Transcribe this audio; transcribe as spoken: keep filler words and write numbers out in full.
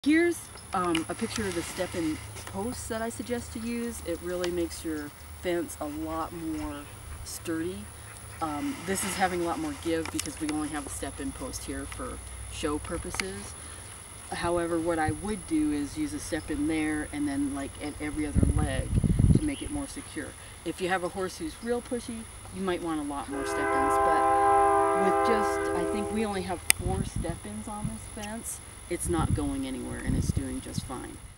Here's um, a picture of the step-in posts that I suggest to use. It really makes your fence a lot more sturdy. Um, this is having a lot more give because we only have a step-in post here for show purposes. However, what I would do is use a step-in there and then like at every other leg to make it more secure. If you have a horse who's real pushy, you might want a lot more step-ins, but with just, I think we only have four step-ins on this fence, it's not going anywhere and it's doing just fine.